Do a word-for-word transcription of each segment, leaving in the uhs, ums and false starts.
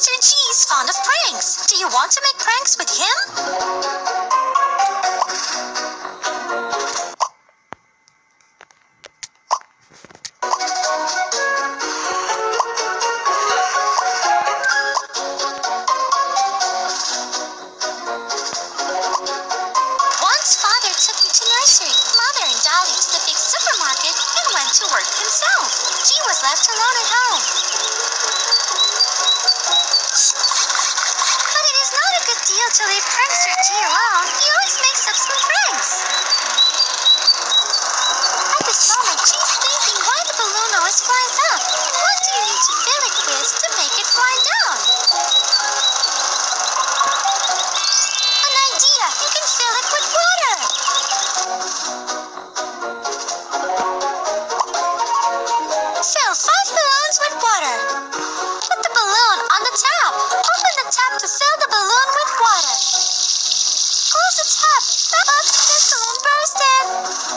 Mister Ji is fond of pranks. Do you want to make pranks with him? To work himself. Ji was left alone at home. But it is not a good deal to leave prankster Ji alone. He always makes up some pranks. At this moment, Ji's thinking why the balloon always flies up. And what do you need to fill it with to make it fly down? An idea! You can fill it with water. Fill five balloons with water. Put the balloon on the tap. Open the tap to fill the balloon with water. Close the tap. Oops, this balloon bursted.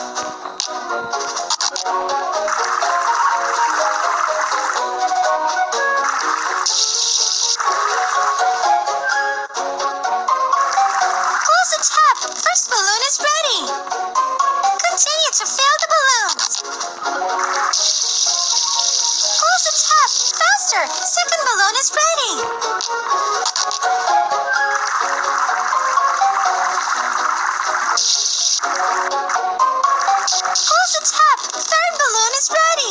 Close the tap. First balloon is ready. Continue to fill the balloons. Close the tap! Faster! Second balloon is ready! Close the tap! Third balloon is ready!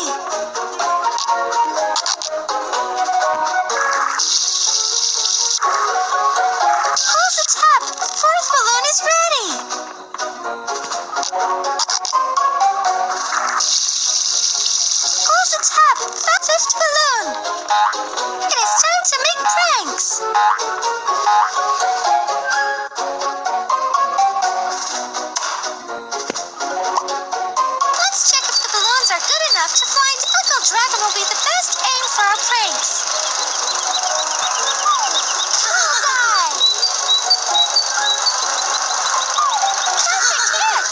Close the tap! Fourth balloon is ready! Close the tap! Fifth balloon! It is time to make pranks! Let's check if the balloons are good enough to fly. Uncle Dragon will be the best aim for our pranks. Hi! Perfect hit!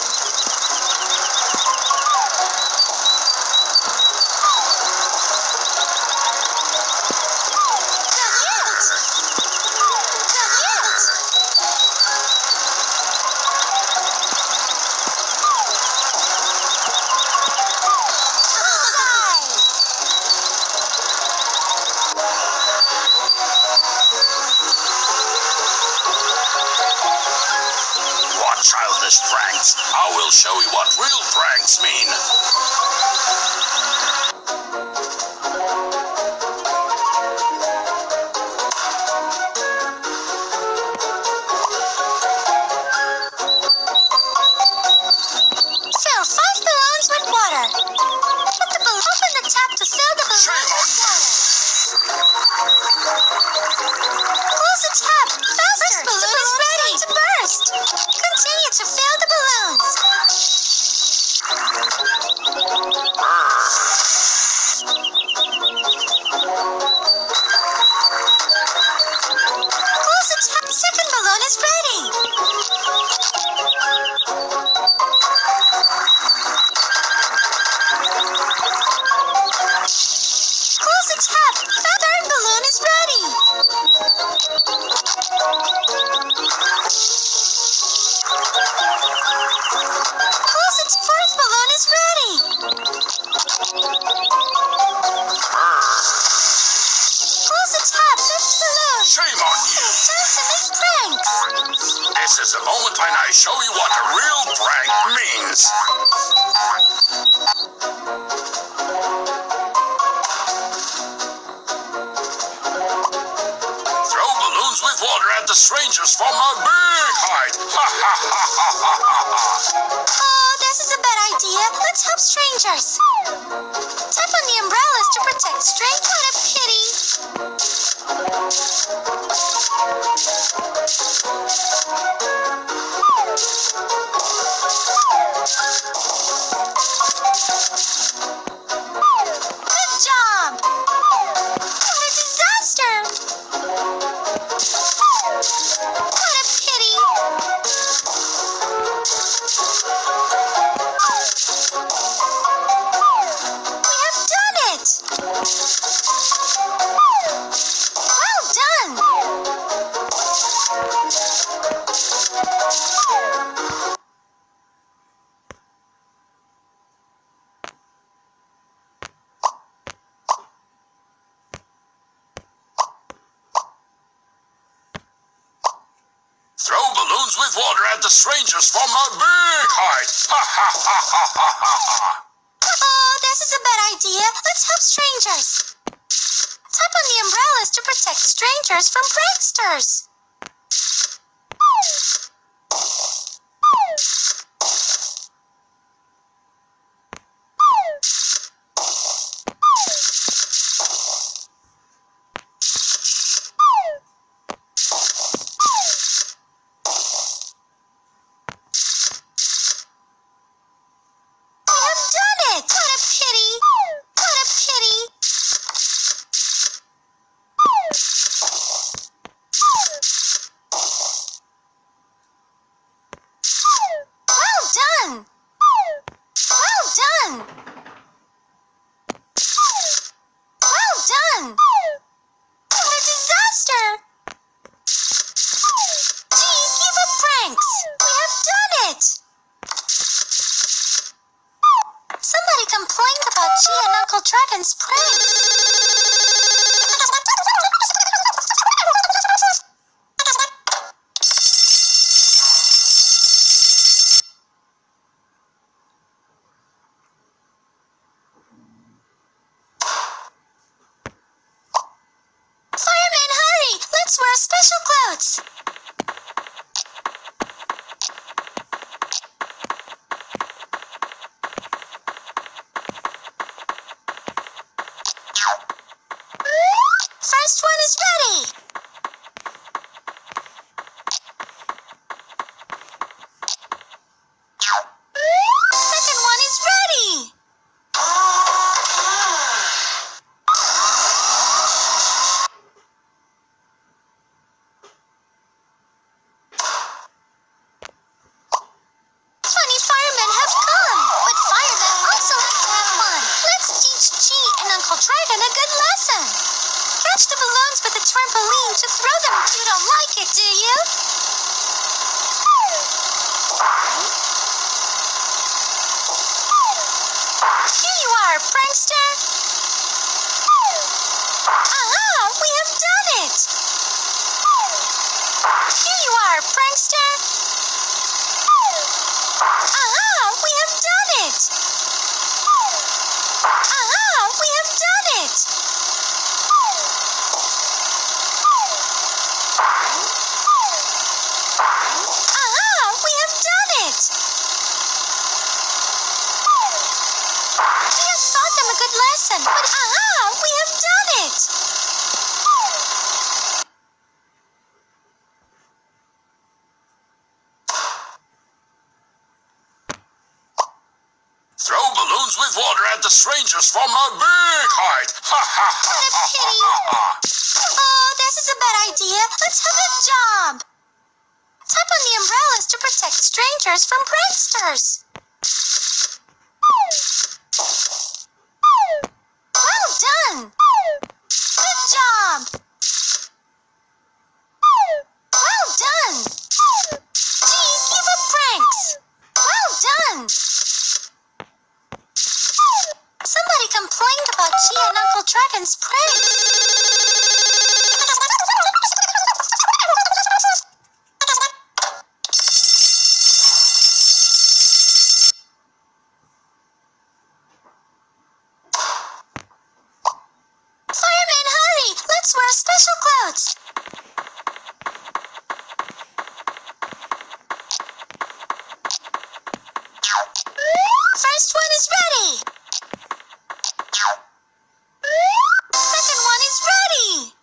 Childish pranks. I will show you what real pranks mean. Fill five balloons with water. Put the balloon open the tap to fill the balloon with water. Close the tap. Faster. First balloon is ready to burst. Continue to fill the balloons. Close the tap. Second balloon is ready. Close the tap. Third balloon is ready. Close it. Fourth balloon is ready. Close the tap. Fifth balloon. Shame on you. It's time to make pranks. This is the moment when I show you what a real prank means. Throw balloons with water at the strangers from a big height. Ha ha ha ha ha ha. Oh, this is a bad idea. Let's help strangers. Tap on the umbrellas to protect strangers. What a pity. Good job. What a disaster. What a pity. We have done it. balloons with water at the strangers from a big height. Ha ha ha ha ha ha ha. Oh, this is a bad idea. Let's help strangers. Tap on the umbrellas to protect strangers from pranksters. Complained about G and Uncle Dragon's prank. Fireman, hurry! Let's wear special clothes. First one is ready. Second one is ready. Funny firemen have come, but firemen also like to have fun. Let's teach G and Uncle Dragon a good lesson. Catch the balloons with a trampoline to throw them. You don't like it, do you? Here you are, prankster. Aha, we have done it. Here you are, prankster. Aha, we have done it. Aha, we have done it. Aha, we have done it. We have taught them a good lesson, but aha, we have done it. Throw balloons with water at the strangers from a big height. Ha ha ha What a ha pity. ha ha. Oh, this is a bad idea. Let's have a job. Tap on the umbrellas to protect strangers from pranksters. Well done. Good job. Well done. Geez, give up pranks. Well done. Somebody complained about G and Uncle Dragon's pranks. Fireman, hurry! Let's wear special clothes. First one is ready. Second one is ready.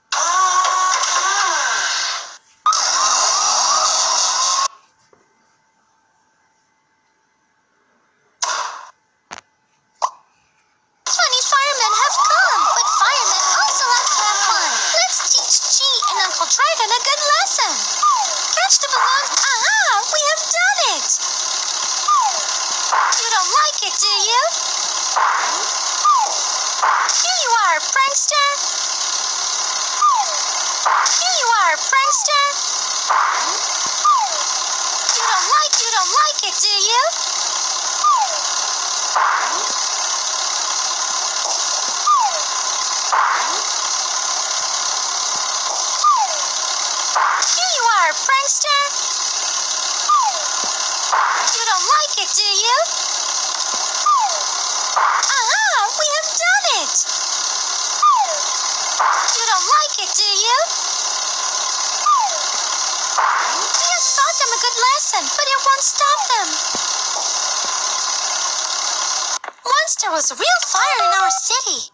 Funny firemen have come, but firemen also like to have fun. Let's teach G and Uncle Dragon a good lesson. Catch the balloons. Aha, we have done it. You don't like it, do you? Here you are, prankster. Here you are, prankster. You don't like, you don't like it, do you? Here you are, prankster. it, do you? Aha! We have done it! You don't like it, do you? We have taught them a good lesson, but it won't stop them. Once there was a real fire in our city.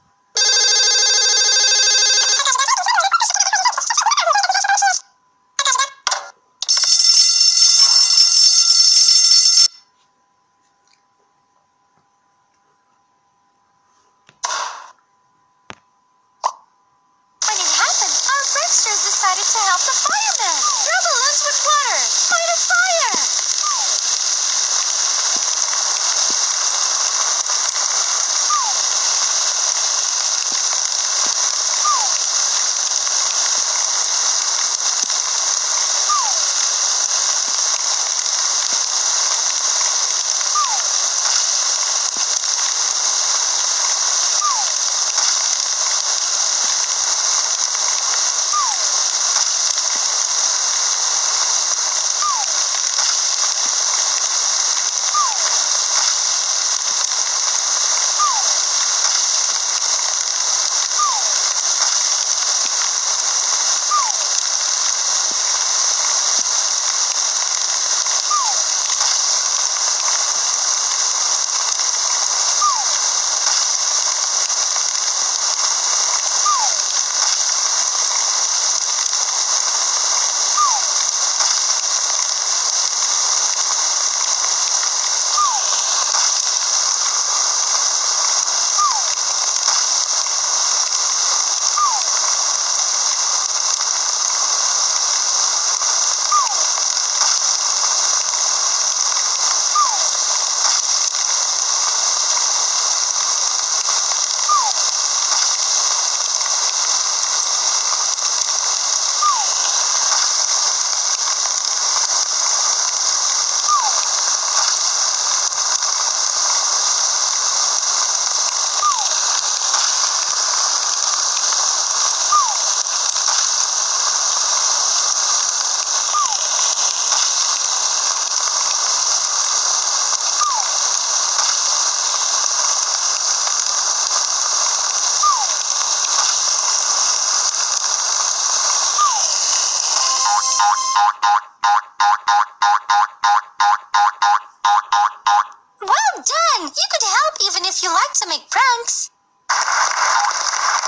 When it happened, our pranksters decided to help the firemen. Throw balloons with water. Fight a fire. Well done! You could help even if you like to make pranks.